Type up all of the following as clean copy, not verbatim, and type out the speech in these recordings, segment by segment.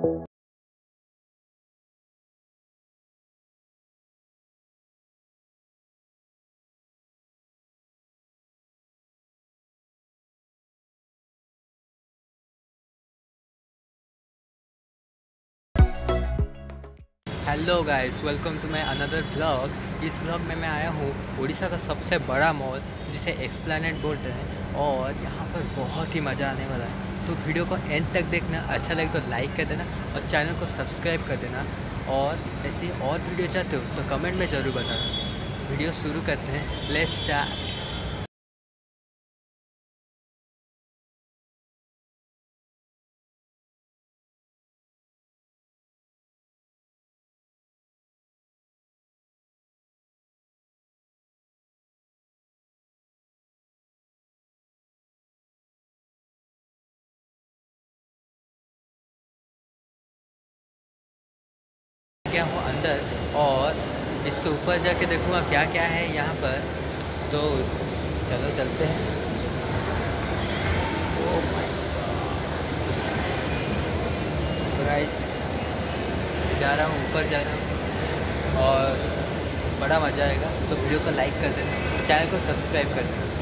Hello guys, welcome to my another blog. इस blog में मैं आया हूँ उड़ीसा का सबसे बड़ा मॉल जिसे एक्सप्लेनेड बोलते हैं, और यहाँ पर बहुत ही मज़ा आने वाला है। तो वीडियो को एंड तक देखना, अच्छा लगे तो लाइक कर देना और चैनल को सब्सक्राइब कर देना। और ऐसी और वीडियो चाहते हो तो कमेंट में ज़रूर बताना। वीडियो शुरू करते हैं, लेट्स स्टार्ट। गया हूँ अंदर और इसके ऊपर जाके देखूँगा क्या क्या है यहाँ पर। तो चलो चलते हैं। तो गाइस, जा रहा हूँ, ऊपर जा रहा हूँ और बड़ा मज़ा आएगा। तो वीडियो को लाइक कर देना, चैनल को सब्सक्राइब कर देना।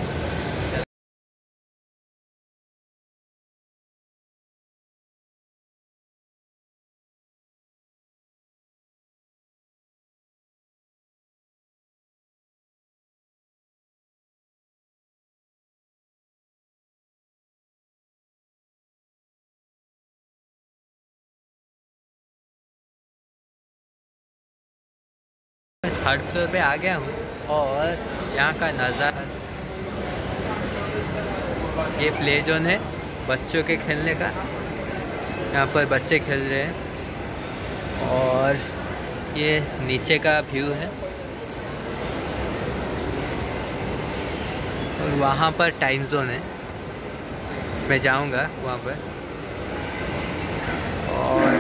थर्ड फ्लोर पे आ गया हूँ और यहाँ का नज़ारा, ये प्ले जोन है बच्चों के खेलने का। यहाँ पर बच्चे खेल रहे हैं और ये नीचे का व्यू है। और वहाँ पर टाइम जोन है, मैं जाऊँगा वहाँ पर। और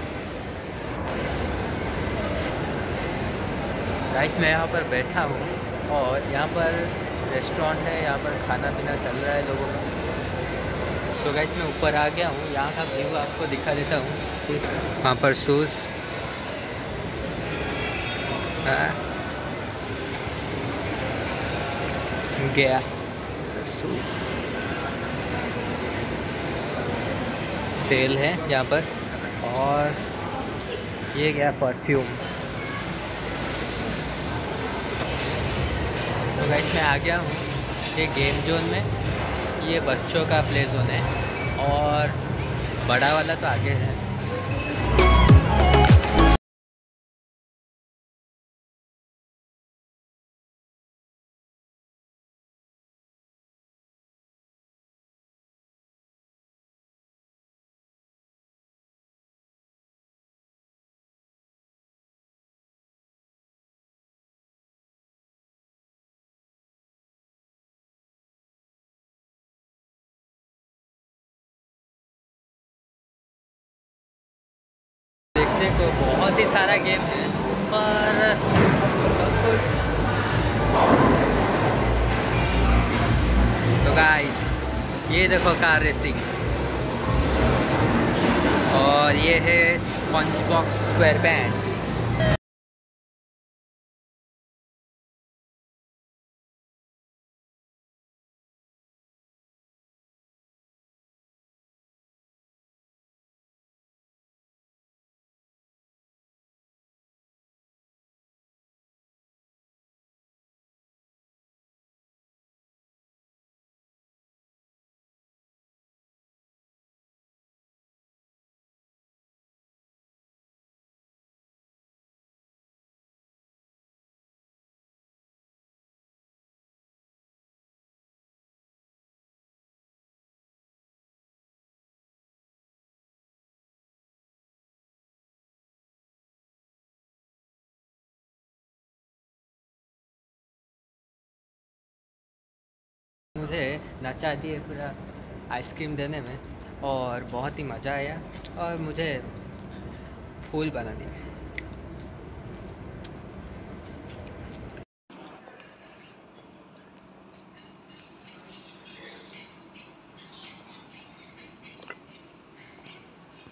गाइस, मैं यहाँ पर बैठा हूँ और यहाँ पर रेस्टोरेंट है, यहाँ पर खाना पीना चल रहा है लोगों का। सो गाइस, मैं ऊपर आ गया हूँ, यहाँ का व्यू आपको दिखा देता हूँ। वहाँ पर शूज़ गया, शूज़ सेल है यहाँ पर। और ये गया परफ्यूम। तो गाइस, मैं आ गया हूँ ये गेम जोन में। ये बच्चों का प्ले जोन है और बड़ा वाला तो आगे है। देखने को बहुत ही सारा गेम है, पर सब कुछ। तो गाइस, ये देखो कार रेसिंग, और ये है स्पंज बॉक्स स्क्वायर पैंट्स। मुझे नचा दिए पूरा आइसक्रीम देने में, और बहुत ही मज़ा आया और मुझे फूल बना दिया।